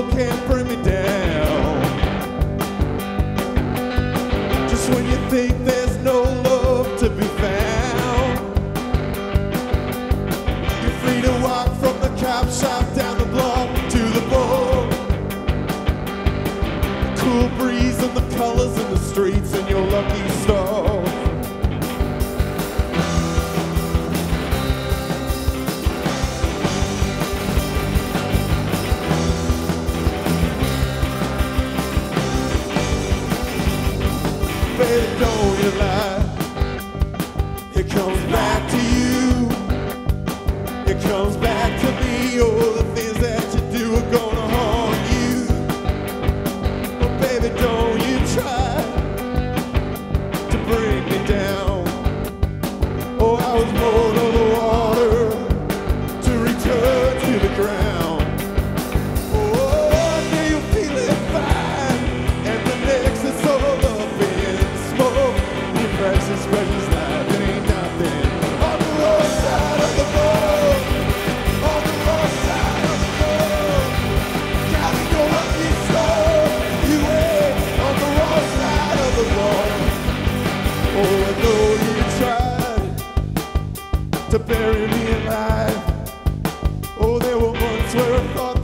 world can't bring me down. Just when you think there's no love to be found, you're free to walk from the cop shop down the block to the bar. Cool breeze and the colors in the streets and your lucky star. Baby, don't you lie. It comes back to you. It comes back to me. Oh, the things that you do are gonna haunt you. But baby, don't you try to bring me down. Oh, I was born on the water to return to the ground. Oh, I knew you feel it fine, and the next is all up in smoke. Your precious, precious life, it ain't nothing. On the wrong side of the road, on the wrong side of the road. Gotta go up this road, you ain't on the wrong side of the road. Oh, I know you tried to bury me alive. Oh, there were months where I thought